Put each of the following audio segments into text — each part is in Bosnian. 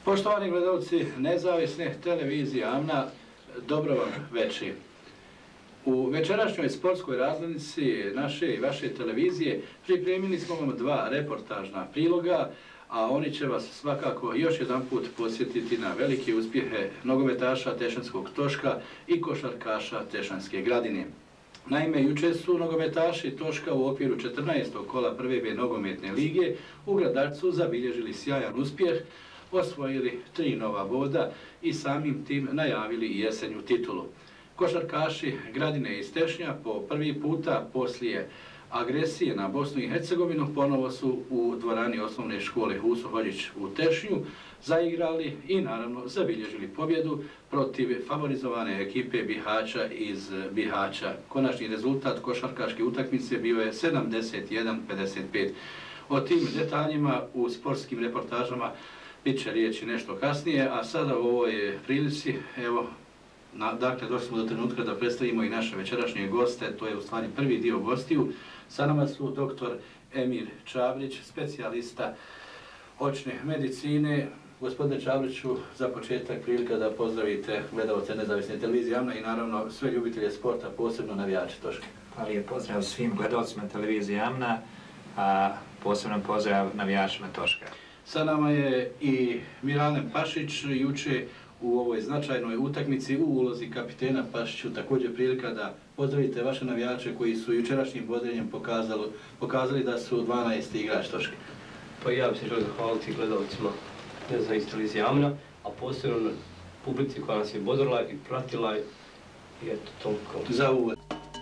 Poštovani gledalci nezavisne televizije AMNA, dobro vam večer. U večerašnjoj sportskoj razglednici naše i vaše televizije pripremili smo vam dva reportažna priloga, a oni će vas svakako još jedan put podsjetiti na velike uspjehe nogometaša Tešanskog Toška i košarkaša Tešanske Gradine. Naime, jučer su nogometaši Toška u okviru 14. kola prve B nogometne lige u Gradarcu zabilježili sjajan uspjeh, osvojili 3 nova boda i samim tim najavili jesenju titulu. Košarkaši Gradine iz Tešnja po prvi puta poslije agresije na Bosnu i Hercegovinu ponovo su u dvorani osnovne škole Huso Hodžić u Tešnju zaigrali i naravno zabilježili pobjedu protiv favorizovane ekipe Bihaća iz Bihaća. Konačni rezultat košarkaške utakmice bio je 71-55. O tim detaljima u sportskim reportažama bit će riječi nešto kasnije, a sada u ovoj prilici, evo, dakle, došli smo do trenutka da predstavimo i naše večerašnje goste, to je u stvari prvi dio gostiju. Sa nama su dr. Emir Čabrić, specijalista očne medicine. Gospodine Čabriću, za početak prilika da pozdravite gledalce nezavisne televizije AMNA i naravno sve ljubitelje sporta, posebno navijače Toške. Pa lijep pozdrav svim gledalcima televizije AMNA, a posebno pozdrav navijačima Toške. Sa nama je i Miralem Pašić, juče u ovoj značajnoj utakmici u ulozi kapitena. Pašiću, također prilika da pozdravite vaše navijače koji su jučerašnjim bodrenjem pokazali da su 12. igrač Toške. Pa ja bih se želio zahvaliti gledalcima nezavisne televizije AMNA, a posebno publici koja nas je bodrila i pratila i eto toliko. Za uvod.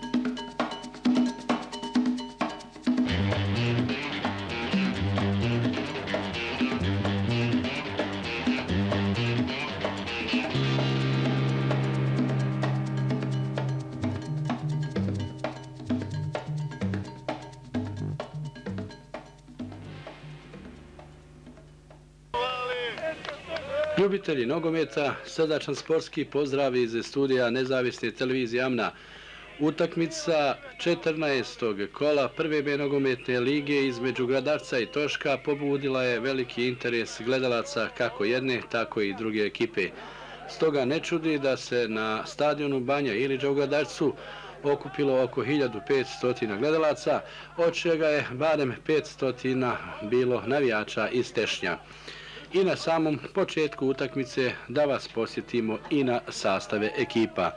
Ljubitelji nogometa, srdačan sportski pozdrav iz studija nezavisne televizije AMNA. Utakmica 14. kola prve B nogometne lige između Gradarca i Toška pobudila je veliki interes gledalaca kako jedne, tako i druge ekipe. Stoga ne čudi da se na stadionu Banja Ilića u Gradarcu okupilo oko 1500 gledalaca, od čega je barem 500 bilo navijača iz Tešnja. I na samom početku utakmice da vas posjetimo i na sastave ekipa.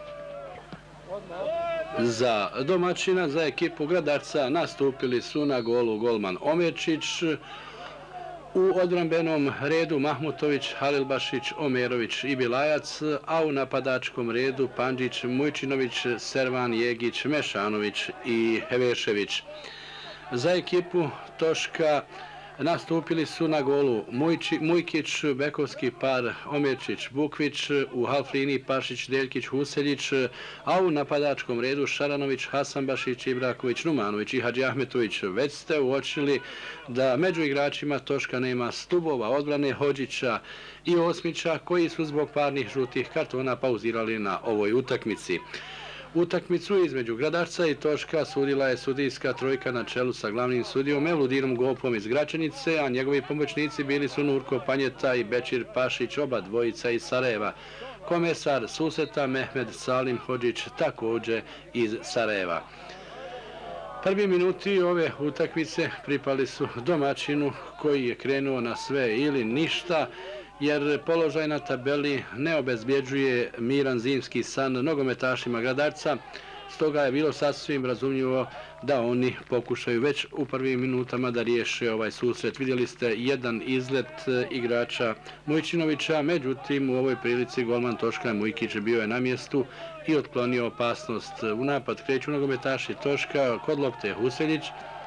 Za domaćina, za ekipu Gradarca nastupili su na golu golman Omerčić, u odbrambenom redu Mahmutović, Halilbašić, Omerović i Bilajac, a u napadačkom redu Pandžić, Mujčinović, Servan, Jegić, Mešanović i Hevešević. Za ekipu Toška nastupili su na golu Mujkić, bekovski par Omerčić, Bukvić, u halfliniji Pašić, Deljkić, Huseljić, a u napadačkom redu Šaranović, Hasanbašić, Ibraković, Numanović i Hadžiahmetović. Već ste uočili da među igračima Toška nema stubova odbrane Hodžića i Osmića, koji su zbog parnih žutih kartona pauzirali na ovoj utakmici. Utakmicu između Gradarca i Toška sudila je sudijska trojka na čelu sa glavnim sudijom Mevludinom Gopom iz Gračanice, a njegovi pomoćnici bili su Nurko Panjeta i Bećir Pašić, oba dvojica iz Sarajeva. Komesar susreta Mehmed Salim Hodžić, također iz Sarajeva. Prvi minuti ove utakmice pripali su domaćinu koji je krenuo na sve ili ništa, jer položaj na tabeli ne obezbjeđuje miran zimski san nogometašima Gradarca, stoga je bilo sasvim razumljivo da oni pokušaju već u prvim minutama da riješe ovaj susret. Vidjeli ste jedan izlet igrača Mujčinovića, međutim u ovoj prilici golman Toška Mujkić bio je na mjestu i otklonio opasnost. U napad kreću nogometaši Toška, kod lopte Huseljić.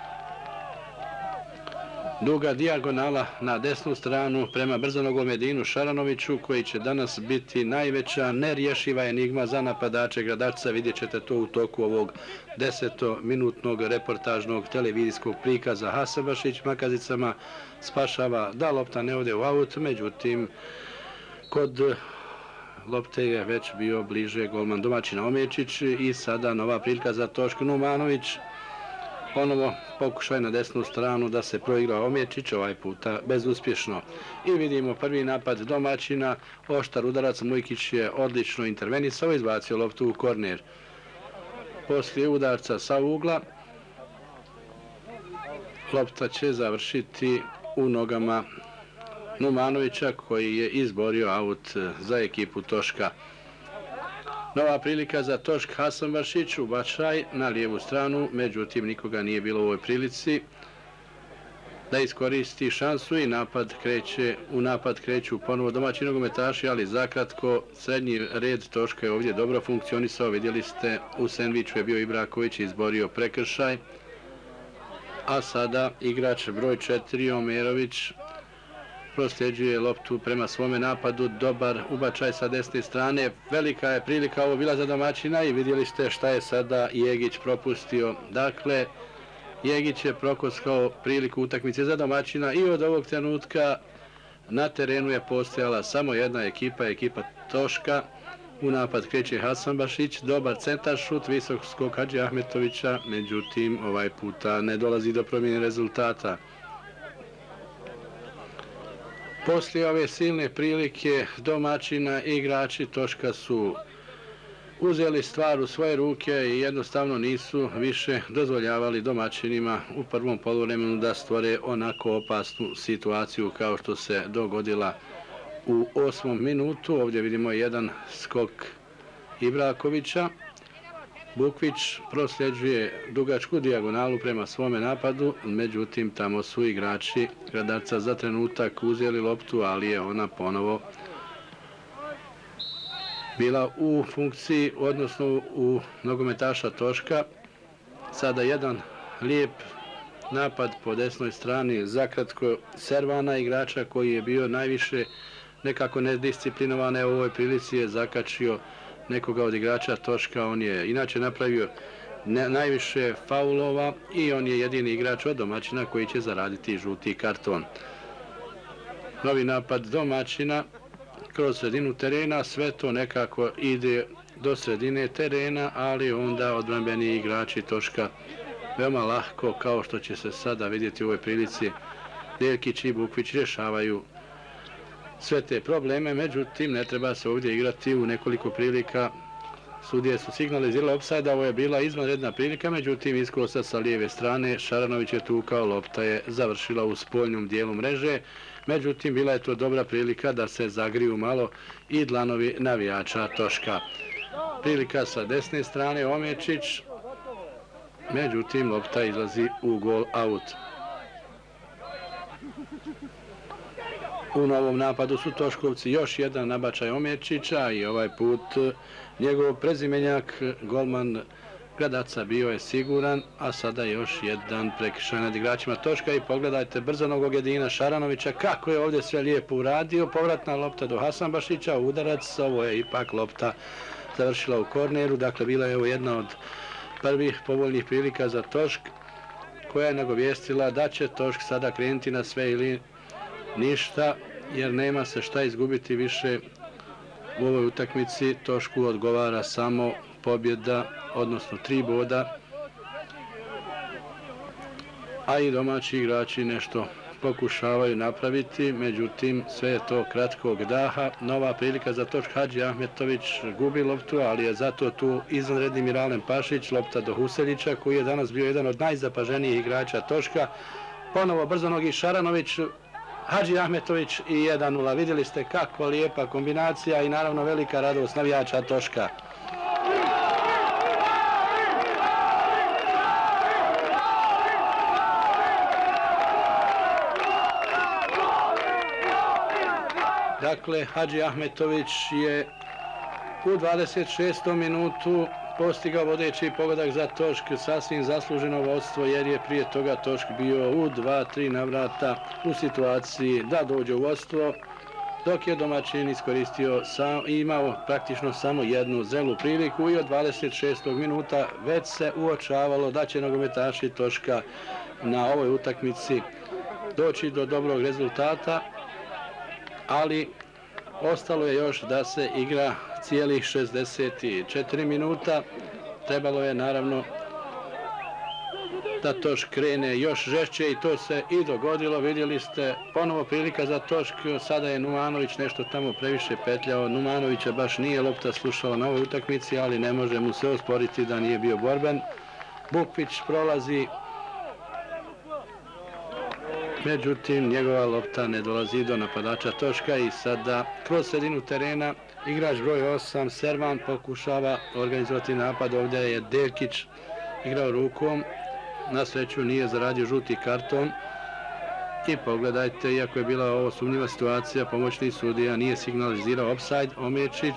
Duga dijagonala na desnu stranu prema brzonogom Edinu Šaranoviću, koji će danas biti najveća nerješiva enigma za napadače Gradarca. Vidjet ćete to u toku ovog 10-minutnog reportažnog televizijskog prikaza. Hasanbašić makazicama spašava da lopta ne ode u aut, međutim kod lopte je već bio bliže golman domaćina Omerčić i sada nova prilika za Tošku. Numanović Ponovo pokušaj na desnu stranu da se proigra Omjerčić, ovaj puta bezuspješno. I vidimo prvi napad domaćina, oštar udarac, Mujkić je odlično intervenisao, izbacio loptu u korner. Poslije udarca sa ugla, lopta će završiti u nogama Numanovića koji je izborio aut za ekipu Toška. Nova prilika za Tošk, Hasanbašić, ubačaj na lijevu stranu, međutim nikoga nije bilo u ovoj prilici da iskoristi šansu i u napad kreću ponovo domaći nogometaši, ali zakratko srednji red Toška je ovdje dobro funkcionisao. Vidjeli ste, u sendviču je bio Ibraković, izborio prekršaj, a sada igrač broj 4 Omerović prosljeđuje loptu prema svome napadu, dobar ubačaj sa desne strane, velika je prilika ovo bila za domaćina i vidjeli ste šta je sada Jegić propustio. Dakle, Jegić je prokoskao priliku utakmice za domaćina i od ovog trenutka na terenu je postojala samo jedna ekipa Toška. U napad kreće Hasanbašić, dobar centar šut, visok skok Hadži Ahmetovića, međutim ovaj puta ne dolazi do promjene rezultata. Poslije ove silne prilike domaćina i igrači Toška su uzeli stvar u svoje ruke i jednostavno nisu više dozvoljavali domaćinima u prvom poluvremenu da stvore onako opasnu situaciju kao što se dogodila u 8. minutu. Ovdje vidimo jedan skok Ibrakovića. Bukvić prosljeđuje dugačku dijagonalu prema svome napadu, međutim tamo su igrači Gradarca za trenutak uzeli loptu, ali je ona ponovo bila u funkciji, odnosno u nogometaša Toška. Sada jedan lijep napad po desnoj strani, zakratko Servana, igrača koji je bio najviše nekako nedisciplinovan, u ovoj prilici je zakačio nekoga od igrača Toška. On je inače napravio najviše faulova i on je jedini igrač od domaćina koji će zaraditi žuti karton. Novi napad domaćina kroz sredinu terena, sve to nekako ide do sredine terena, ali onda odbrambeni igrači Toška veoma lahko, kao što će se sada vidjeti u ovoj prilici, Ljekić i Bukvić rješavaju sve te probleme. Međutim, ne treba se ovdje igrati u nekoliko prilika. Sudije su signalizirale ofsajd, ovo je bila izvanredna prilika, međutim iz kosa sa lijeve strane Šaranović je tukao, lopta je završila u spoljnom dijelu mreže. Međutim, bila je to dobra prilika da se zagriju malo i dlanovi navijača Toška. Prilika sa desne strane Omečić, međutim lopta izlazi u gol aut. U novom napadu su Toškovci, još jedan nabačaj Omečića i ovaj put njegov prezimenjak, golman Gradaca, bio je siguran, a sada još jedan prekršaj nad igračima Toška. I pogledajte brzonogog Edina Šaranovića kako je ovdje sve lijepo uradio. Povratna lopta do Hasanbašića, udarac, ovo je ipak lopta završila u korneru. Dakle, bila je ovo jedna od prvih povoljnih prilika za Tošk, koja je nagovijestila da će Tošk sada krenuti na sve ili ništa, jer nema se šta izgubiti više u ovoj utakmici. Tošku odgovara samo pobjeda, odnosno 3 boda, a i domaći igrači nešto pokušavaju napraviti, međutim sve je to kratkog daha. Nova prilika za Tošk, Hadži Ahmetović gubi loptu, ali je zato tu izvanredni Miralem Pašić, lopta do Huseljića koji je danas bio jedan od najzapaženijih igrača Toška. Ponovo brzonogi Šaranović, Hadži Ahmetović i 1:0. Vidjeli ste kako lijepa kombinacija i naravno velika radost navijača Toška. Dakle, Hadži Ahmetović je u 26. minutu postigao vodeći pogodak za Tošk, sasvim zasluženo vodstvo, jer je prije toga Tošk bio u 2-3 navrata u situaciji da dođe u vodstvo, dok je domaćin iskoristio i imao praktično samo jednu zelu priliku. I od 26. minuta već se uočavalo da će nogometaši Toška na ovoj utakmici doći do dobrog rezultata, ali ostalo je još da se igra cijelih 64 minuta. Trebalo je naravno da Tošk krene još žešće i to se i dogodilo. Vidjeli ste ponovo prilika za Tošk, sada je Numanović nešto tamo previše petljao. Numanovića baš nije lopta slušala na ovoj utakmici, ali ne može mu se osporiti da nije bio borben. Bukvić prolazi, međutim njegova lopta ne dolazi do napadača Toška i sada kroz sredinu terena igrač broj 8 Servan pokušava organizovati napad. Ovdje je Devkić igrao rukom, na sreću nije zaradio žuti karton i pogledajte, iako je bila ovo sumnjiva situacija, pomoćni sudija nije signalizirao ofsajd. Omjerčić,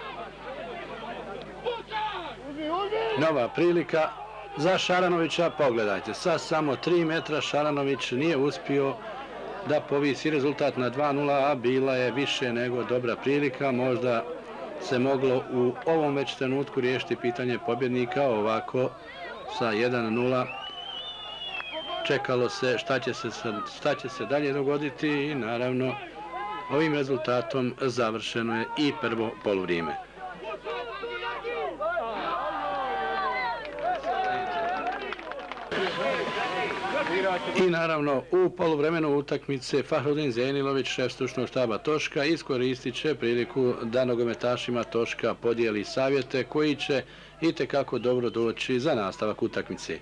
nova prilika za Šaranovića, pogledajte, sa samo 3 metra Šaranović nije uspio da povisi rezultat na 2:0, a bila je više nego dobra prilika. Možda se moglo u ovom već trenutku riješiti pitanje pobjednika, ovako sa 1:0 čekalo se šta će se dalje dogoditi i naravno ovim rezultatom završeno je i prvo poluvrijeme. I naravno u poluvremenu utakmice Fahrudin Zenilović, šef stručnog štaba Toška, iskoristit će priliku da nogometašima Toška podijeli savjete koji će itekako dobro doći za nastavak utakmice.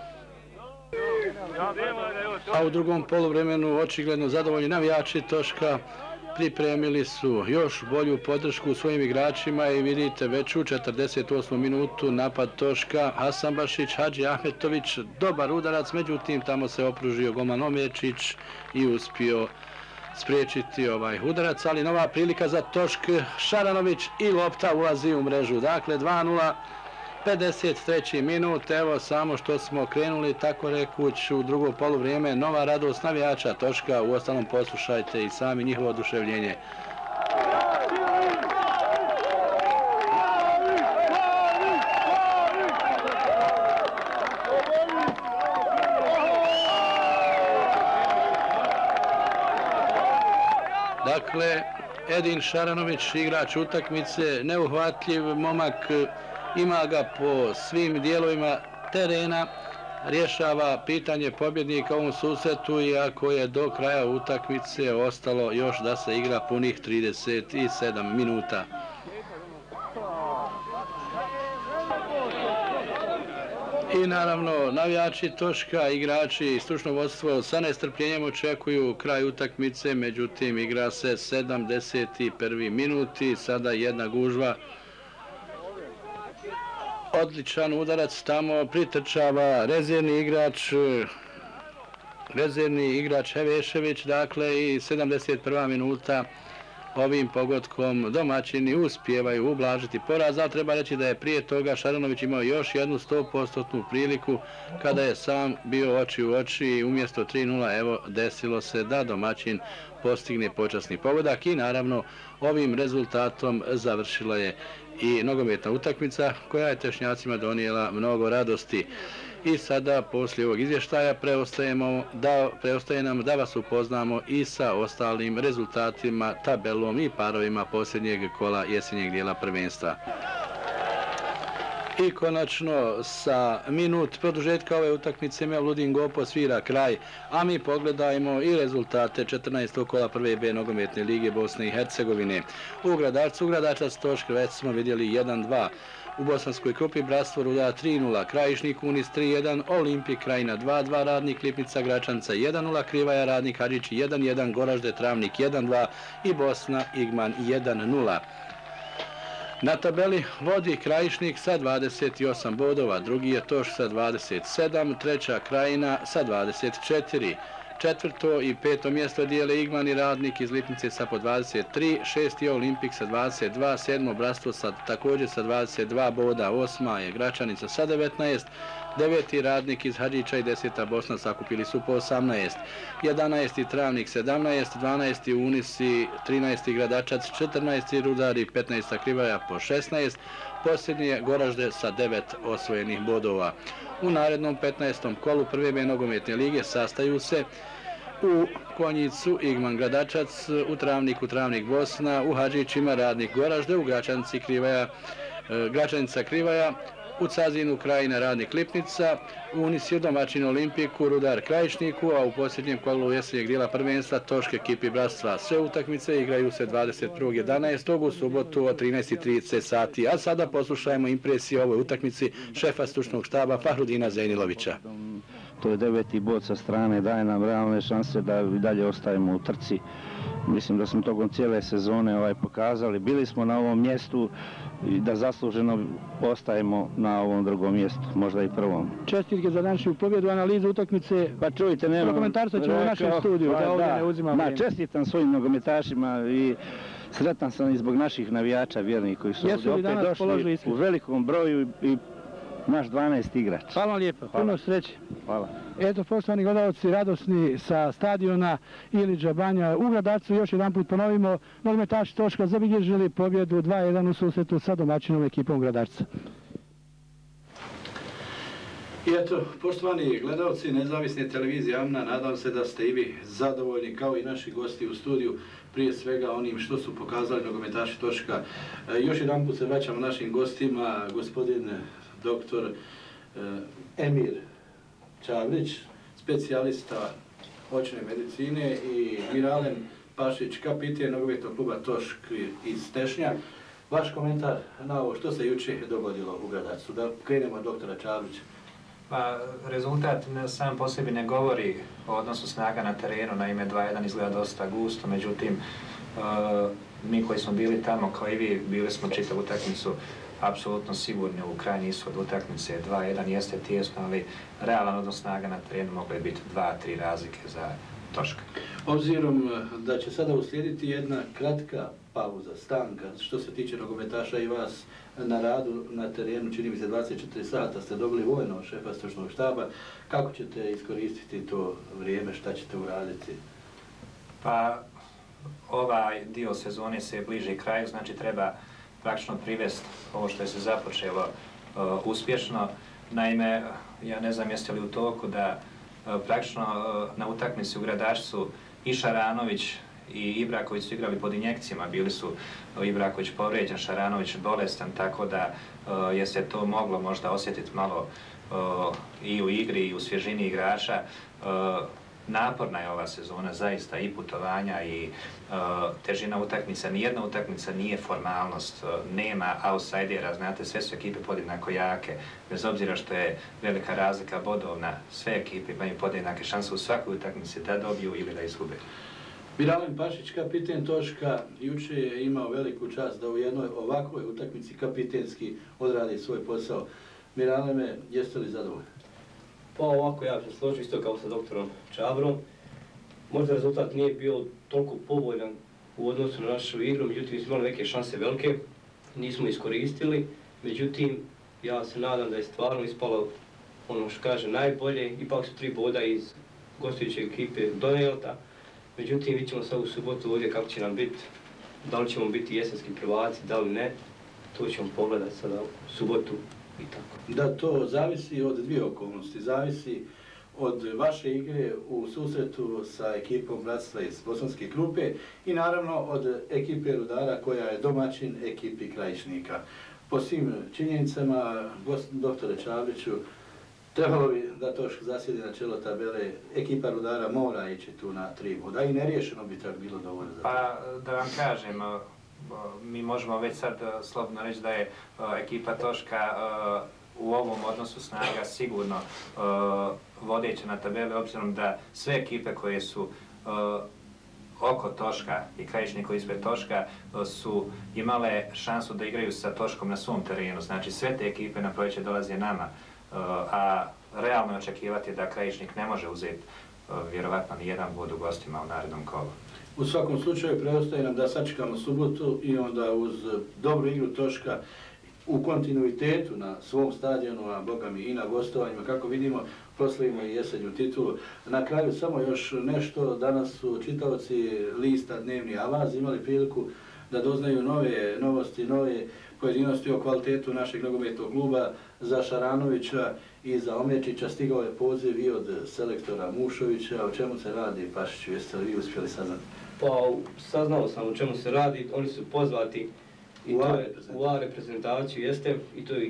A u drugom poluvremenu očigledno zadovoljni navijači Toška pripremili su još bolju podršku svojim igračima i vidite već u 48. minutu napad Toška, Hasanbašić, Hadži Ahmetović, dobar udarac, međutim tamo se opružio golman Omjerčić i uspio spriječiti ovaj udarac, ali nova prilika za Tošk, Šaranović i lopta ulazi u mrežu. Dakle 2:0, 53. minut, evo samo što smo krenuli tako rekuć u drugo poluvrijeme, nova radost navijača Toška, uostalom poslušajte i sami njihovo oduševljenje. Dakle, Edin Šaranović, igrač utakmice, neuhvatljiv momak, ima ga po svim dijelovima terena, rješava pitanje pobjednika u ovom susretu, iako je do kraja utakmice ostalo još da se igra punih 37 minuta. I naravno navijači Toška, igrači i stručno vodstvo sa nestrpljenjem očekuju kraj utakmice, međutim igra se 71. minut i sada jedna gužva. Odličan udarac tamo, pritrčava rezervni igrač Hevešević, dakle i 71. minuta ovim pogodkom domaćini uspijevaju ublažiti poraz, ali treba reći da je prije toga Šaranović imao još jednu 100% priliku kada je sam bio oči u oči i umjesto 3:0 evo desilo se da domaćin postigne počasni pogodak i naravno ovim rezultatom završila je i nogometna utakmica koja je Tešnjacima donijela mnogo radosti. I sada poslije ovog izvještaja preostaje nam da vas upoznamo i sa ostalim rezultatima, tabelom i parovima posljednjeg kola jesenjeg dijela prvenstva. I konačno sa minut produžetka ove utakmice Mevludin Gopo svira kraj, a mi pogledajmo i rezultate 14. kola prve B nogometne lige Bosne i Hercegovine. U Gradarcu Gradačac Tošk već smo vidjeli 1:2. U Bosanskoj Krupi Bratstvo Ruda 3:0, Krajišnik Unis 3:1, Olimpik Krajina 2:2, Radnik Lipnica Gračanca 1:0, Krivaja Radnik Hadžić 1:1, Goražde Travnik 1:2 i Bosna Igman 1:0. Na tabeli vodi Krajišnik sa 28 bodova, drugi je Tošk sa 27, treća Krajina sa 24. Četvrto i peto mjesto dijele Igman i Radnik iz Lipnice sa po 23, šesti je Olimpik sa 22, sedmo Bratstvo također sa 22 boda, osma je Gračanica sa 19, deveti Radnik iz Hadžića i 10. Bosna sakupili su po 18, 11. Travnik 17, 12. Unisi, 13. Gradačac, 14. Rudari, 15. Krivaja po 16, posljednji je Goražde sa 9 osvojenih bodova. U narednom 15. kolu prve B nogometne lige sastaju se u Konjicu Igman Gradačac, u Travniku Travnik Bosna, u Hadžićima Radnik Goražde, u Gračanici Krivaja, u Cazinu Krajina Radnik Lipnica, Unis je domaćin Olimpiku, Rudar Krajišniku, a u posljednjem kolu jesenjeg dijela prvenstva Toške ekipi Bratstva. Sve utakmice igraju se 21.11. u subotu od 13.30 sati, a sada poslušajmo impresije o ovoj utakmici šefa stručnog štaba Fahrudina Zejnilovića. To je 9. bod sa strane, daje nam realne šanse da i dalje ostajemo u trci. Mislim da smo tokom cijele sezone pokazali. Bili smo na ovom mjestu i da zasluženo ostajemo na ovom drugom mjestu, možda i prvom. Čestitke za današnju pobjedu, analizu utakmice. Pa čujte, nema... Komentarca ćemo u našem studiju, da ovdje ne uzimam vrijeme. Čestitam svojim nogometašima i sretan sam i zbog naših navijača vjernih koji su ovdje opet došli u velikom broju i naš 12 igrač. Hvala lijepo, puno sreće. Hvala. Eto, poštovani gledalci, radosni sa stadiona Ilidža Banja u Gradarcu, još jedan put ponovimo, nogometaši Toška zabilježili pobjedu 2:1 u susretu sa domaćinom ekipom Gradarca. I eto, poštovani gledalci nezavisne televizije Amna, nadam se da ste i vi zadovoljni kao i naši gosti u studiju, prije svega onim što su pokazali nogometaši Toška. Još jedan put se vraćamo našim gostima, gospodin doktor Emir Čavrić, specijalista očne medicine, i Miralem Pašić, kapiten nogometnog kluba Tošk iz Tešnja. Vaš komentar na ovo što se jučer dogodilo u Gradarcu. Da krenemo od doktora Čavrića. Pa, rezultat sam po sebi ne govori o odnosu snaga na terenu, naime 2:1 izgleda dosta gusto, međutim mi koji smo bili tamo kao i vi, bili smo čitavu utakmicu apsolutno sigurni u krajnji ishod utakmice. 2:1 jeste tijesno, ali realan odnos snaga na terenu moglo je biti 2-3 razlike za Toška. Obzirom da će sada uslijediti jedna kratka pauza, stanka, što se tiče nogometaša i vas na radu na terenu, čini mi se 24 sata ste dobili vojno od šefa stručnog štaba, kako ćete iskoristiti to vrijeme, šta ćete uraditi? Pa, ovaj dio sezone se bliži kraju, znači treba praktično privesti ovo što je se započelo uspješno. Naime, ja ne znam jeste li u toku da praktično na utakmici u Gradašcu i Šaranović i Ibraković su igrali pod injekcijama, bili su Ibraković povrijeđen, Šaranović bolestan, tako da je se to moglo možda osjetiti malo i u igri i u svježini igrača. Naporna je ova sezona, zaista, i putovanja i težina utakmica. Nijedna utakmica nije formalnost, nema outsidera, znate, sve su ekipe podjednako jake, bez obzira što je velika razlika bodovna, sve ekipe imaju podjednake šanse u svakoj utakmici da dobiju ili da izgube. Miralem Pašić, kapiten Toška, jučer je imao veliku čast da u jednoj ovakvoj utakmici kapitenski odradi svoj posao. Miraleme, jeste li zadovoljni? Pa ovako, ja bih se složio isto kao sa doktorom Čavrom. Možda rezultat nije bio toliko povoljan u odnosu na našu igru, međutim smo imali neke šanse velike, nismo iskoristili. Međutim, ja se nadam da je stvarno ispalo ono što kaže najbolje, ipak su 3 boda iz gostujuće ekipe Donelta. Međutim, vidjet ćemo sad u subotu ovdje kako će nam biti, da li ćemo biti jesenski prvaci, da li ne, to ćemo pogledati sada u subotu. Da, to zavisi od dvije okolnosti. Zavisi od vaše igre u susretu sa ekipom Bratstva iz Bosanske Krupe i naravno od ekipe Rudara koja je domaćin ekipi Krajišnika. Po svim činjenicama, doktore Čavriću, trebalo bi da Tošk zasjedi na čelo tabele, ekipa Rudara mora ići tu na 3 boda i neriješeno bi tako bilo dovoljno za to. Pa da vam kažem, mi možemo već sad slobodno reći da je ekipa Toška u ovom odnosu snaga sigurno vodeća na tabeli, obzirom da sve ekipe koje su oko Toška i Krajišnika ispred Toška su imale šansu da igraju sa Toškom na svom terenu. Znači sve te ekipe na proljeće dolaze nama, a realno je očekivati da Krajišnik ne može uzeti vjerovatno ni jedan bod u gostima u narednom kolu. U svakom slučaju preostaje nam da sačekamo subotu i onda uz dobru igru Toška u kontinuitetu na svom stadionu, a boga mi i na gostovanjima, kako vidimo, proslavimo i jesenju titulu. Na kraju samo još nešto, danas su čitaoci lista Dnevni Avaz imali priliku da doznaju nove novosti, nove pojedinosti o kvalitetu našeg nogometnog kluba. Za Šaranovića i za Omečića stigao je poziv i od selektora Mušovića. O čemu se radi, Pašiću, jeste li vi uspjeli saznati? Pa saznao sam o čemu se radi, oni su pozvati i to je u A reprezentaciju, jeste, i to je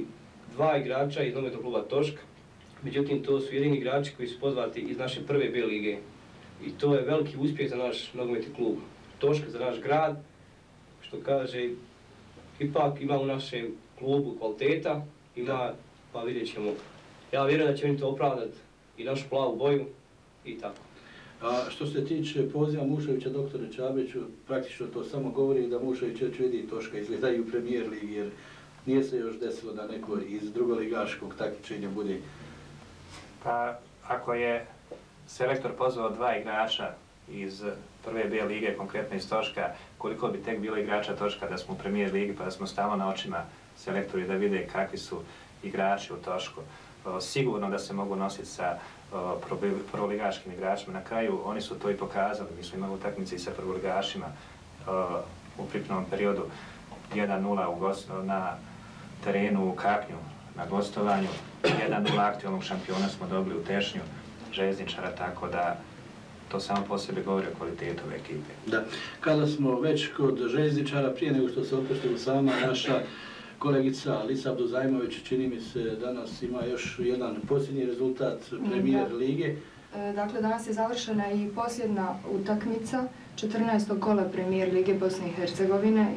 2 igrača iz nogometnog kluba Toška. Međutim, to su jedini igrači koji su pozvati iz naše prve B lige. I to je veliki uspjeh za naš nogometni klub Toška, za naš grad. Što kaže, ipak ima u našem klubu kvaliteta, ima, pa vidjet ćemo. Ja vjerujem da će oni to opravdati i našu plavu boju i tako. A što se tiče poziva Muševića, doktore Čabriću, praktično to samo govori da Mušević već vidi Toška izgledaju u Premier ligi, jer nije se još desilo da neko iz drugoligaškog takmičenja bude. Pa, ako je selektor pozvao 2 igrača iz prve B lige, konkretno iz Toška, koliko bi tek bilo igrača Toška da smo u Premier ligi, pa da smo stalno na očima selektori da vide kakvi su igrači u Tošku. Sigurno da se mogu nositi sa prvoligaškim igračima. Na kraju oni su to i pokazali. Mi smo imali utakmice i sa prvoligašima u pripremnom periodu 1-0 na terenu u Kaknju na gostovanju. 1-0 aktualnog šampiona smo dobili u Tešnju Željezničara, tako da to samo po sebi govori o kvalitetu ove ekipe. Da, kada smo već kod Željezničara, prije nego što se opuštimo sama naša kolegica Alisa Abduzajmović, čini mi se danas ima još jedan posljednji rezultat Premier lige. Dakle, danas je završena i posljedna utakmica 14. kola Premier lige Bosne i Hercegovine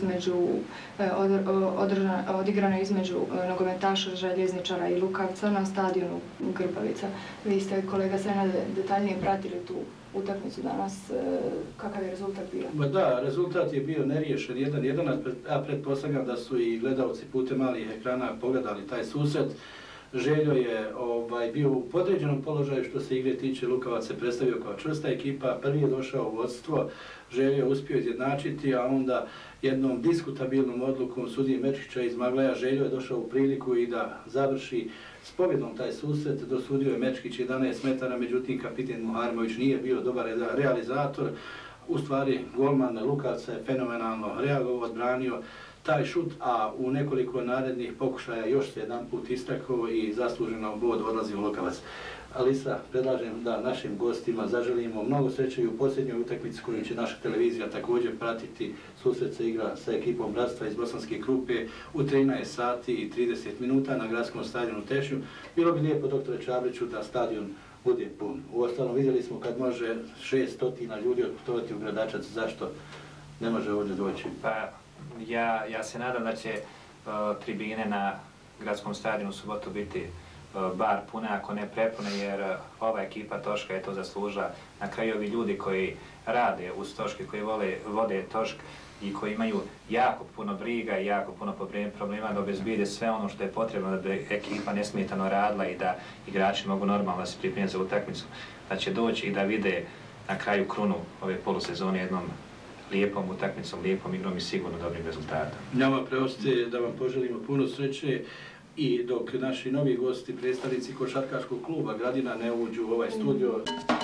odigrana između nogometaša Željezničara i Lukavca na stadionu Grbavica. Vi ste, kolega Senade, detaljnije pratili tu utakmicu danas. Kakav je rezultat bio? Da, rezultat je bio neriješen 1-1, a pretpostavljam da su i gledalci putem malih ekrana pogledali taj susret. Željo je bio u podređenom položaju što se igre tiče. Lukavac se predstavio kao čvrsta ekipa, prvi je došao u vodstvo, Željo je uspio izjednačiti, a onda jednom diskutabilnom odlukom sudije Mečića iz Magleja Željo je došao u priliku i da završi s pobjedom taj susret. Dosudio je Mečkić 11 metara, međutim kapiten Muharimović nije bio dobar realizator. U stvari, golman Lukavca je fenomenalno reagovao, odbranio taj šut, a u nekoliko narednih pokušaja još se jedan put istakao i zasluženo bod odlazi u Lukavac. Alisa, predlažem da našim gostima zaželimo mnogo sreće i u posljednjoj utakmici koju će naša televizija također pratiti. Susret se igra sa ekipom Bratstva iz Bosanske Krupe u 13 sati i 30 minuta na gradskom stadionu Tešnju. Bilo bi lijepo, doktore Čabriću, da stadion bude pun. Uostalom, vidjeli smo kad može 600 ljudi otputovati u Gradačac, zašto ne može ovdje doći? Pa, ja se nadam da će tribine na gradskom stadionu u subotu biti bar pune, ako ne prepune, jer ova ekipa Toška je to zaslužila. Na kraju ovi ljudi koji rade uz Toške, koji vode Tošk i koji imaju jako puno briga i jako puno problema da obezbijede sve ono što je potrebno da bi ekipa nesmetano radila i da igrači mogu normalno da se pripremiti za utakmicu, da će doći i da vide na kraju krunu ove polusezone jednom lijepom utakmicom, lijepom igrom i sigurno dobrim rezultatom. Nama preostaje da vam poželimo puno sreće i dok naši novi gosti, predstavnici košarkaškog kluba Gradina ne uđu u ovaj studio.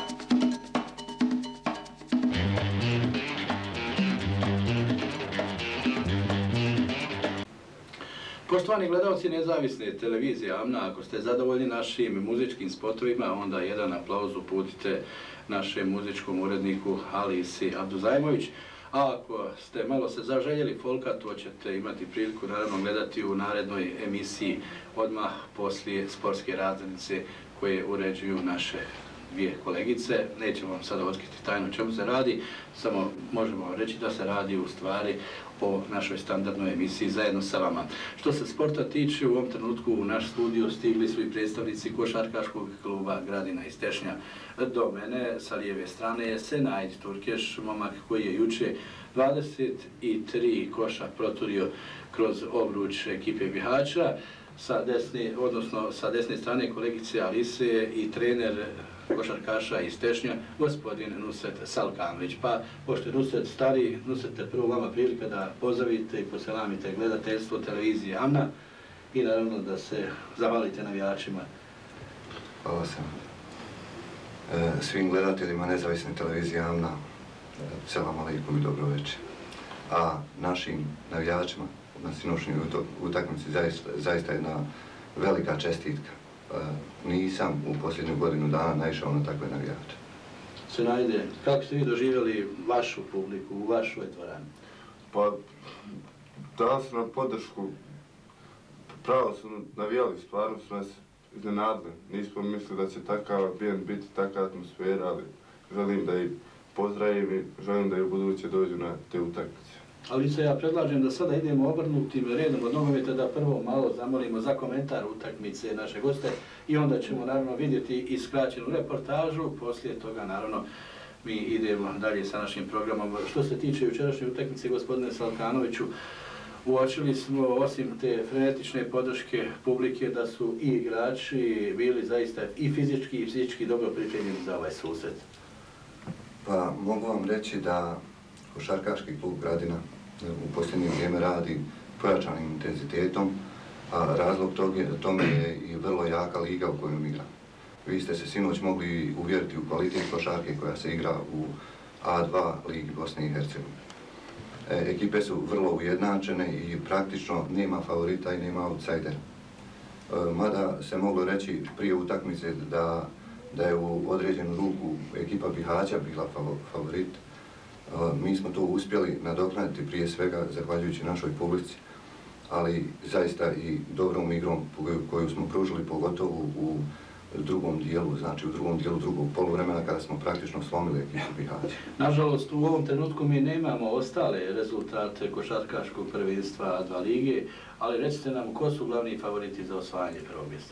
Poštovani gledalci nezavisne televizije AMNA, ako ste zadovoljni našim muzičkim spotovima, onda jedan aplauz uputite našem muzičkom uredniku Alisi Abduzajmović. A ako ste malo se zaželjeli folka, to ćete imati priliku naravno gledati u narednoj emisiji odmah poslije sportske razrednice koje uređuju naše dvije kolegice. Nećemo vam sada otkriti tajno čemu se radi, samo možemo reći da se radi u stvari o našoj standardnoj emisiji zajedno sa vama. Što se sporta tiče, u ovom trenutku u naš studio stigli su i predstavnici košarkaškog kluba Gradina iz Tešnja. Do mene sa lijeve strane je Senajd Turkeš, momak koji je juče 23 koša proturio kroz obruč ekipe Bihaća. Sa desne strane kolegice Alise i trener košarkaša iz Tešnja, gospodin Nusret Salkanović. Pa, pošto je Nusret stari, Nusrete, prvo vama prilika da pozdravite i poselamite gledateljstvo televizije AMNA i naravno da se zahvalite navijačima. Hvala sam. Svim gledateljima nezavisne televizije AMNA, selam alejkum i dobro večer. A našim navijačima na sinoćnjoj utakmici zaista jedna velika čestitka. Nisam u posljednju godinu dana naišao na takve navijače. Senajde, kako ste vi doživjeli vašu publiku u vašoj dvorani? Pa, dali su nam podršku pravo su navijali, stvarno su nas iznenadili. Nismo mislili da će takav ambijent biti, takva atmosfera, ali želim da ih pozdravim i želim da i u buduće dođu na te utakmice. Ali se ja predlažem da sada idemo obrnutim redom od nogometa, da prvo malo zamolimo za komentar utakmice naše goste i onda ćemo naravno vidjeti i skraćenu reportažu, poslije toga naravno mi idemo dalje sa našim programom. Što se tiče jučerašnje utakmice, gospodine Salkanoviću, uočili smo osim te frenetične podrške publike da su i igrači bili zaista i fizički dobro pripremljeni za ovaj susret. Pa mogu vam reći da košarkaški klub Gradina u posljednje vrijeme radi pojačanim intenzitetom, a razlog tome je i vrlo jaka liga u kojoj igra. Vi ste se sinoć mogli uvjeriti u kvalitet košarke koja se igra u A2 ligi Bosne i Hercegovine. Ekipe su vrlo ujednačene i praktično nema favorita i nema outsidera. Mada se moglo reći prije utakmice da je u određenu ruku ekipa Bihaća bila favorit. Mi smo to uspjeli nadoknaditi prije svega zahvaljujući našoj publici, ali zaista i dobrom igrom koju smo pružili pogotovo u drugom dijelu, znači u drugom dijelu drugog poluvremena kada smo praktično slomili ekipu Bihaća. Nažalost, u ovom trenutku mi nemamo ostale rezultate košarkaškog prvenstva A2 lige, ali recite nam ko su glavni favoriti za osvajanje prvog mjesta?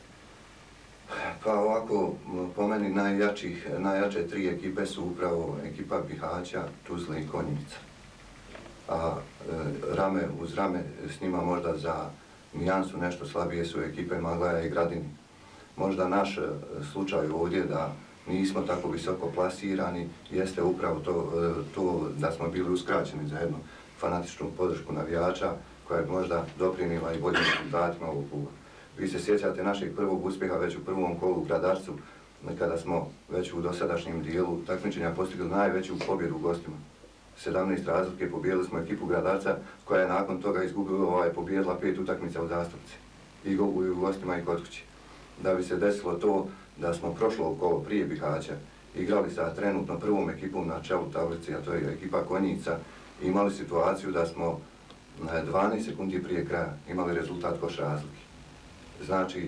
Pa ovako, po meni najjače tri ekipe su upravo ekipa Bihaća, Tuzle i Konjica. A rame uz rame s njima možda za nijansu nešto slabije su ekipe Maglaja i Gradini. Možda naš slučaj ovdje da nismo tako visoko plasirani jeste upravo to da smo bili uskraćeni za jednu fanatičnu podršku navijača koja je možda doprinijela i boljim rezultatima ovog kluba. Vi se sjećate našeg prvog uspjeha već u prvom kolu u Gradarcu, kada smo već u dosadašnjem dijelu takmičenja postigli najveću pobjedu u gostima. 17 razlike, pobijedili smo ekipu Gradarca koja je nakon toga pobijedila 5 utakmica u Zastupci. I u gostima i kod kuće. Da bi se desilo to da smo prošlo kolo prije Bihaća igrali sa trenutno prvom ekipom na čelu tablici, a to je ekipa Konjica, i imali situaciju da smo 12 sekundi prije kraja imali rezultat koš razlike. Znači,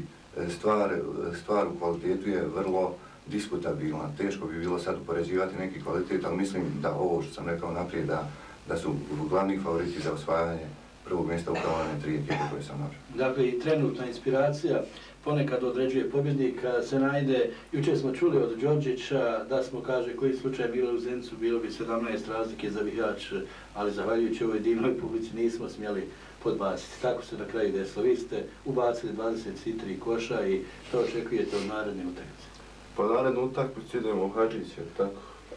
stvar u kvalitetu je vrlo diskutabilna. Teško bi bilo sad upoređivati neki kvalitet, ali mislim da ovo što sam rekao naprijed, da su glavni favoriti za osvajanje prvog mjesta upravo one tri ekipe koje sam naveo. Dakle, i trenutna inspiracija ponekad određuje pobjednik, se najde. Jučer smo čuli od Đorđića da smo, kaže, koji slučaj bilo u Zencu, bilo bi 17 razlike za Bihać, ali zahvaljujući ovoj divnoj publici nismo smjeli podbaciti. Tako se na kraju desilo. Vi ste ubacili 23 koša i što očekujete od naredne utakmice? Pa narednu utakmicu idemo u Hadžiće, tako?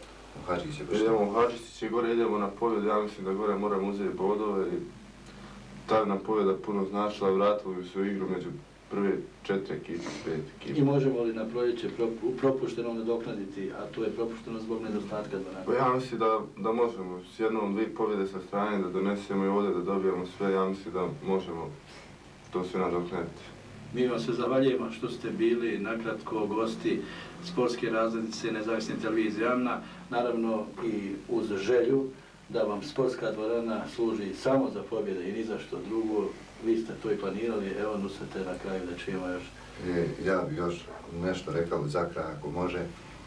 Idemo u Hadžiće i gore idemo na pobjedu. Ja mislim da gore moramo uzeti bodove i ta nam pobjeda puno značila, vratili bi se u igru među prve 4 ekipe, 5 ekipe. I možemo li na proljeće propušteno nadoknaditi, a to je propušteno zbog nedostatka dvora? Pa ja mislim da možemo s jednom, dvije pobjede sa strane da donesemo i ovdje da dobijemo sve, ja mislim da možemo to sve nadoknaditi. Mi vam se zahvaljujemo što ste bili nakratko gosti sportske razglednice Nezavisne televizije Jamna, naravno i uz želju da vam sportska dvorana služi samo za pobjede i ni za što drugo. Vi ste to i planirali, evo nusete na kraju da čujemo još. Ja bih još nešto rekao za kraj, ako može.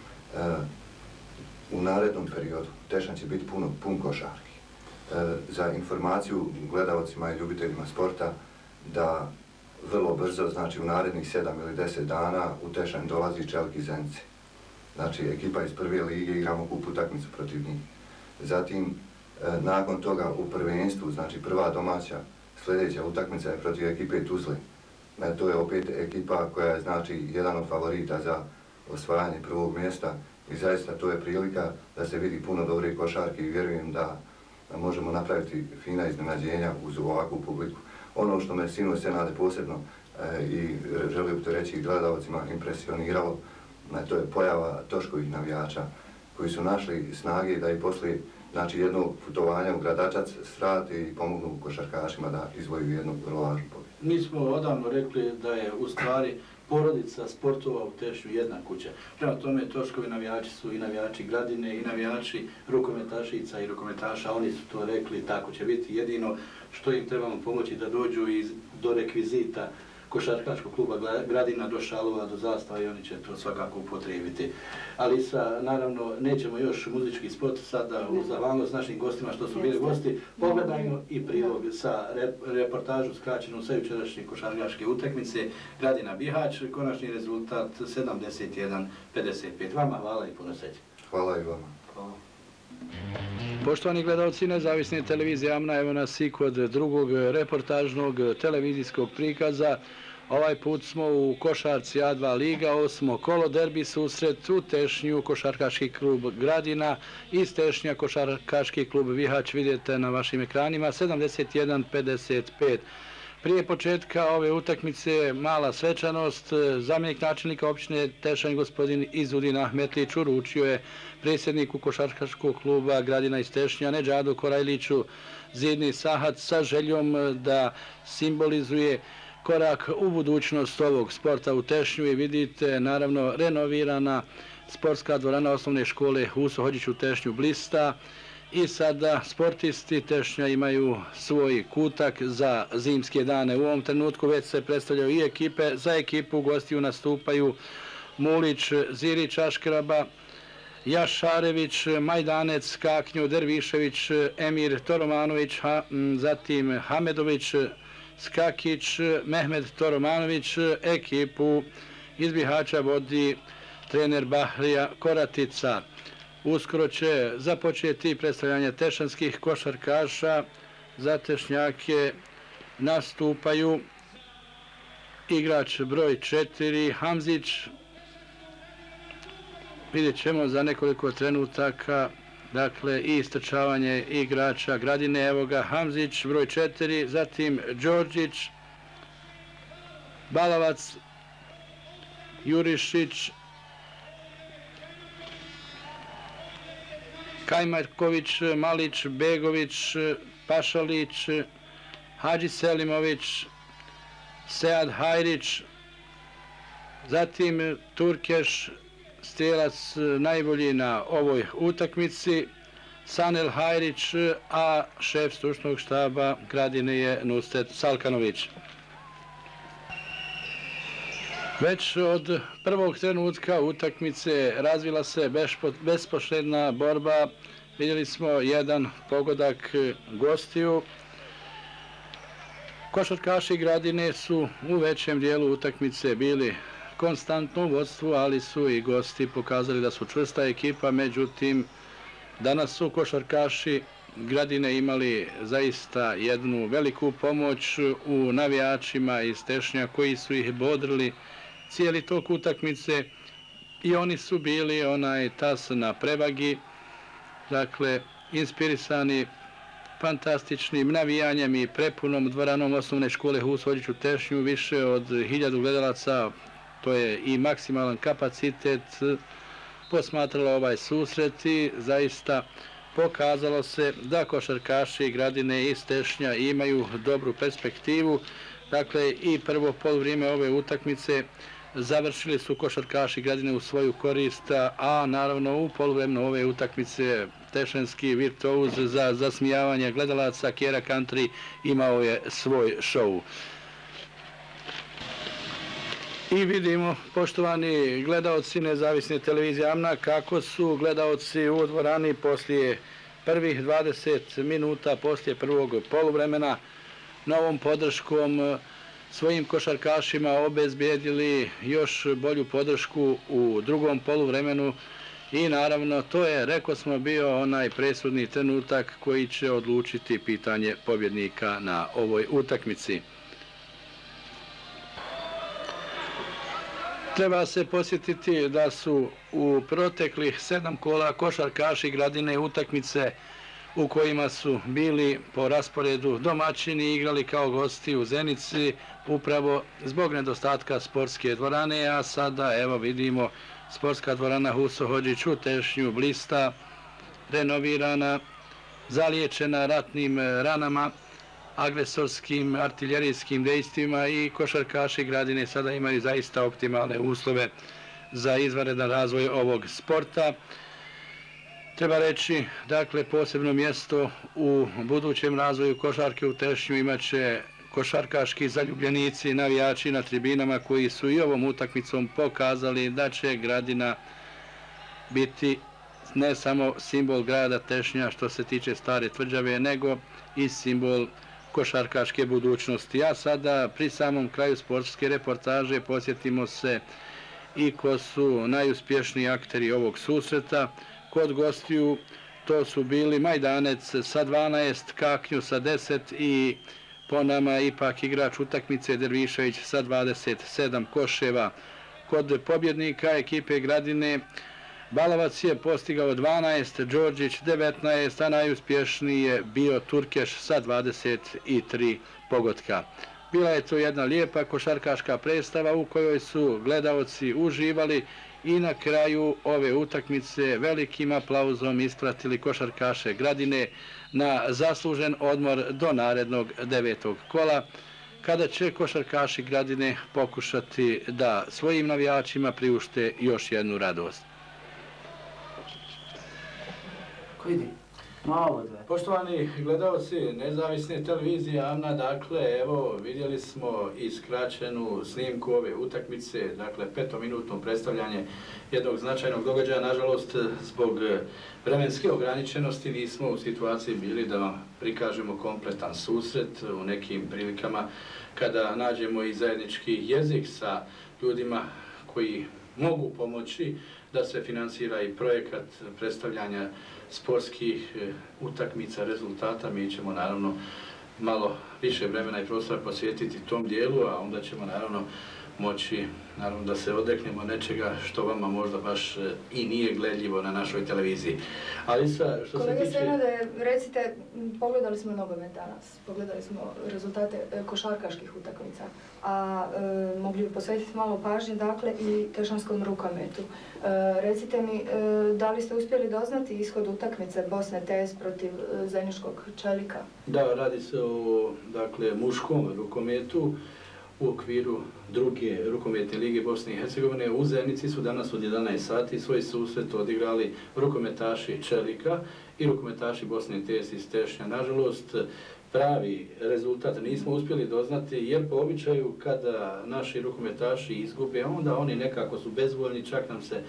U narednom periodu Tešanj će biti pun košarki. Za informaciju gledalcima i ljubiteljima sporta da vrlo brzo, znači u narednih 7 ili 10 dana u Tešanj dolazi Čelki Zenci. Znači ekipa iz prve lige, igramo kup utakmicu protiv njih. Zatim nakon toga u prvenstvu, znači prva domaća, sljedeća utakmica je protiv ekipe Tuzle. To je opet ekipa koja je znači jedan od favorita za osvajanje prvog mjesta i zaista to je prilika da se vidi puno dobre košarke i vjerujem da možemo napraviti fina iznenađenja uz ovakvu publiku. Ono što me sinoć Senade posebno i želio bi to reći i gledalcima impresioniralo, to je pojava Toškovih navijača koji su našli snage da i poslije jednog putovanja u Gradačac svrate i pomognu košarkašima da izvoju jednu vrlo važnu pobjedu. Mi smo odavno rekli da je u stvari porodica sportova u Tešnju jedna kuća. Prema tome Toškovi navijači su i navijači Gradine i navijači rukometašica i rukometaša, oni su to rekli, tako će biti. Jedino što im trebamo pomoći da dođu do rekvizita košarkaškog kluba Gradina do šalova, do zastava i oni će to svakako upotrijebiti. Ali naravno, nećemo još muzički spot sada u zahvalnost našim gostima što su bili gosti. Pogledajmo i prilog sa reportažu skraćenom sa jučerašnje košarkaške utakmice Gradina Bihać, konačni rezultat 71-55. Vama hvala i puno sreće. Hvala i vama. Poštovani gledalci nezavisne televizije Amna, evo nas i kod drugog reportažnog televizijskog prikaza. Ovaj put smo u košarci A2 Liga, 8. kolo, derbi susret u Tešnju, košarkaški klub Gradina i Tešnja, košarkaški klub Bihać, vidite na vašim ekranima, 71-55. Prije početka ove utakmice mala svečanost, zamjenik načelnika općine Tešanj gospodin Izudin Ahmetlić uručio je predsjedniku košarkaškog kluba Gradina iz Tešnja Nedžadu Korajliću zidni sahat sa željom da simbolizuje korak u budućnost ovog sporta u Tešnju i vidite naravno renovirana sportska dvorana osnovne škole Huso Hodžić u Tešnju blista. I sada sportisti Tešnja imaju svoj kutak za zimske dane. U ovom trenutku već se predstavljaju i ekipe. Za ekipu gostiju nastupaju Mulić, Zirić, Aškraba, Jašarević, Majdanec, Kaknju, Dervišević, Emir Toromanović, zatim Hamedović, Skakić, Mehmed Toromanović. Ekipu iz Bihaća vodi trener Bahrija Koratica. Uskoro će započeti predstavljanje tešanskih košarkaša. Za Tešnjake nastupaju igrač broj 4 Hamzić. Vidjet ćemo za nekoliko trenutaka dakle i istrčavanje igrača Gradine. Evo ga Hamzić broj 4, zatim Đorđić, Balavac, Jurišić, Kajmarković, Malić, Begović, Pašalić, Hadži Selimović, Sead Hajrić, zatim Turkeš, strijelac najbolji na ovoj utakmici, Sanel Hajrić, a šef stručnog štaba Gradine je Nusret Salkanović. Već od prvog trenutka utakmice razvila se bespoštedna borba. Vidjeli smo jedan pogodak gostiju. Košarkaši Gradine su u većem dijelu utakmice bili konstantno u vodstvu, ali su i gosti pokazali da su čvrsta ekipa. Međutim, danas su košarkaši Gradine imali zaista jednu veliku pomoć u navijačima iz Tešnja koji su ih bodrili cijeli tok utakmice i oni su bili onaj tas na prevagi, dakle inspirisani fantastičnim navijanjem i prepunom dvoranom osnovne škole Huso Hodžić u Tešnju, više od 1000 gledalaca, to je i maksimalan kapacitet, posmatralo ovaj susret i zaista pokazalo se da košarkaši Gradine iz Tešnja imaju dobru perspektivu. Dakle, i prvo poluvrijeme ove utakmice završili su košarkaši Gradine u svoju korist, a naravno u poluvremenu ove utakmice tešanski virtuoz za zasmijavanje gledalaca Kjera Country imao je svoj šou. I vidimo, poštovani gledaoci nezavisne televizije Amna, kako su gledaoci u dvorani poslije prvih 20 minuta, poslije prvog poluvremena, novom podrškom svojim košarkašima obezbijedili još bolju podršku u drugom poluvremenu i naravno to je, rekao smo, bio onaj presudni trenutak koji će odlučiti pitanje pobjednika na ovoj utakmici. Treba se posjetiti da su u proteklih 7 kola košarkaši Gradine utakmice u kojima su bili po rasporedu domaćini igrali kao gosti u Zenici upravo zbog nedostatka sportske dvorane, a sada evo vidimo sportska dvorana Huso Hodžić u Tešnju blista, renovirana, zaliječena ratnim ranama, agresorskim artiljerijskim dejstvima i košarkaši Gradine sada imaju zaista optimalne uslove za izvanredan razvoj ovog sporta. Treba reći, dakle, posebno mjesto u budućem razvoju košarke u Tešnju imat će košarkaški zaljubljenici, navijači na tribinama koji su i ovom utakmicom pokazali da će Gradina biti ne samo simbol grada Tešnja što se tiče Stare Tvrđave, nego i simbol košarkaške budućnosti. A sada pri samom kraju sportske reportaže posjetimo se i ko su najuspješniji akteri ovog susreta. Kod gostiju to su bili Majdanec sa 12, Kaknju sa 10 i po nama ipak igrač utakmice Dervišević sa 27 koševa. Kod pobjednika ekipe Gradine Balavac je postigao 12, Đorđić 19, a najuspješniji je bio Turkeš sa 23 pogotka. Bila je to jedna lijepa košarkaška predstava u kojoj su gledaoci uživali i na kraju ove utakmice velikim aplauzom ispratili košarkaše Gradine na zaslužen odmor do narednog 9. kola, kada će košarkaši Gradine pokušati da svojim navijačima priušte još jednu radost. Poštovani gledalci nezavisne televizije Amna, dakle, evo, vidjeli smo i skraćenu snimku ove utakmice, dakle, 5-minutno predstavljanje jednog značajnog događaja. Nažalost, zbog vremenske ograničenosti nismo u situaciji bili da vam prikažemo kompletan susret u nekim prilikama kada nađemo i zajednički jezik sa ljudima koji mogu pomoći da se finansira i projekat predstavljanja sportskih utakmica, rezultata. Mi ćemo naravno malo više vremena i prostora posvetiti tom dijelu, a onda ćemo naravno moći da se odreknemo nečega što vama možda baš i nije gledljivo na našoj televiziji. Alisa, što se tiče... Kolega Senade, recite, pogledali smo nogomet danas, pogledali smo rezultate košarkaških utakmica, a mogli bi posvetiti malo pažnje, dakle, i tešanskom rukometu. Recite mi, da li ste uspjeli doznati ishod utakmice Bosne TS protiv Zeničkog Čelika? Da, radi se o, dakle, muškom rukometu u okviru druge rukometne lige Bosne i Hercegovine. U Zenici su danas od 11 sati svoj susret odigrali rukometaši Čelika i rukometaši Bosne TS iz Tešnja. Nažalost, pravi rezultat nismo uspjeli doznati, jer po običaju kada naši rukometaši izgube, onda oni nekako su bezvoljni, čak nam se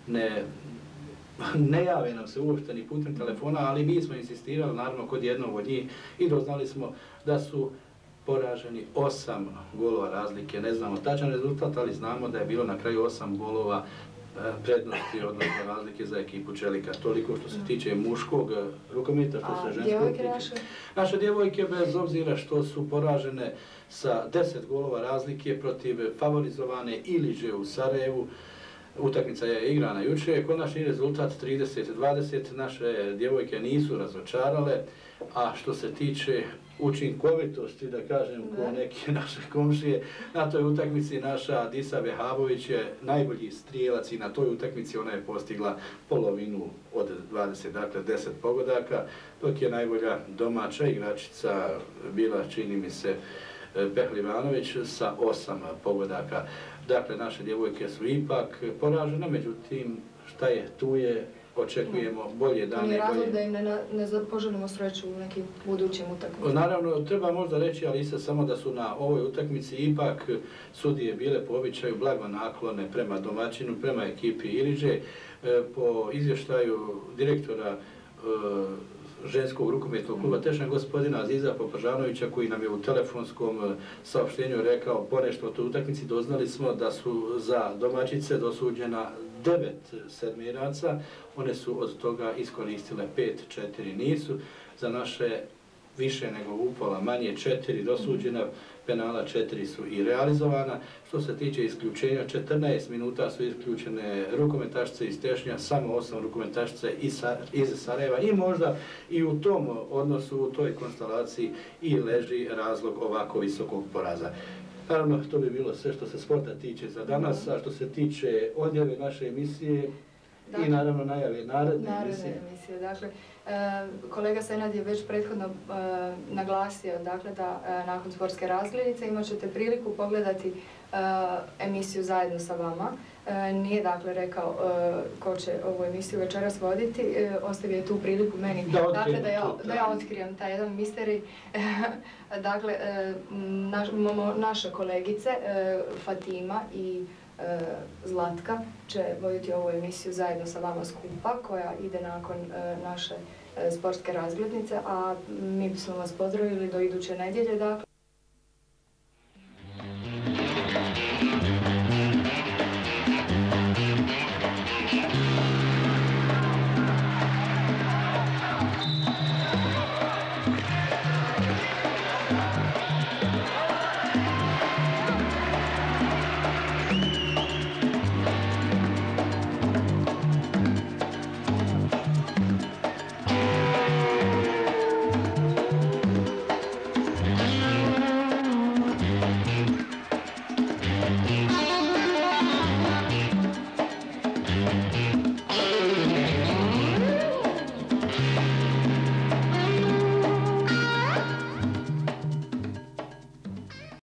ne jave nam se uopšte ni putem telefona, ali mi smo insistirali naravno kod jednog od njih i doznali smo da su poraženi 8 golova razlike. Ne znamo tačan rezultat, ali znamo da je bilo na kraju 8 golova prednosti, odnosno razlike za ekipu Čelika. Toliko što se tiče muškog rukometa, što se ženskog tiče. Naše djevojke, bez obzira što su poražene sa 10 golova razlike protiv favorizovane Iliže u Sarajevu, utakmica je igrana jučer, konačni rezultat 30-20, naše djevojke nisu razočarale, a što se tiče učinkovitosti, da kažem, ko neke naše komšije, na toj utakmici naša Adisa Vehabović je najbolji strijelac i na toj utakmici ona je postigla polovinu od 20, dakle 10 pogodaka, dok je najbolja domaća igračica bila, čini mi se, Pehlivanović sa 8 pogodaka. Dakle, naše djevojke su ipak poražene, međutim, šta je, tu je, očekujemo bolje dane. Nije razlog da im ne poželimo sreću u nekim budućim utakmicama. Naravno, treba možda reći, ali isto samo da su na ovoj utakmici ipak sudije bile po običaju blago naklone prema domaćinu, prema ekipi Iliže. Po izvještaju direktora ženskog rukometnog kluba Tešnja, gospodina Aziza Popržanovića, koji nam je u telefonskom saopštenju rekao ponešto o toj utakmici, doznali smo da su za domaćice dosuđena 9 sedmiraca, one su od toga iskoristile 5, 4 nisu, za naše više nego upola manje 4 dosuđena, penala 4 su i realizovana. Što se tiče isključenja, 14 minuta su isključene rukometašice iz Tešnja, samo 8 rukometašice iz Sarajeva i možda i u tom odnosu, u toj konstelaciji i leži razlog ovako visokog poraza. Naravno, to bi bilo sve što se sporta tiče za danas, a što se tiče odjave naše emisije i naravno najave naredne emisije. Dakle, kolega Senad je već prethodno naglasio, dakle, da nakon sportske razglednice imat ćete priliku pogledati emisiju zajedno sa vama. nije dakle rekao ko će ovu emisiju večeras voditi, ostavio je tu priliku meni dakle, da ja otkrijem taj jedan misterij. Dakle, naše kolegice Fatima i Zlatka će voditi ovu emisiju zajedno sa vama skupa, koja ide nakon naše sportske razglednice, a mi bismo vas pozdravili do iduće nedjelje. Dakle.